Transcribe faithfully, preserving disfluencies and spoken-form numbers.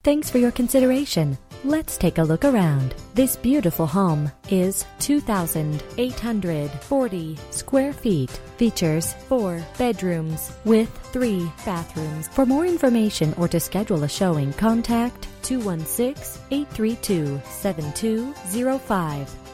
Thanks for your consideration. Let's take a look around. This beautiful home is two thousand eight hundred forty square feet. Features four bedrooms with three bathrooms. For more information or to schedule a showing, contact two one six, eight three two, seven two zero five.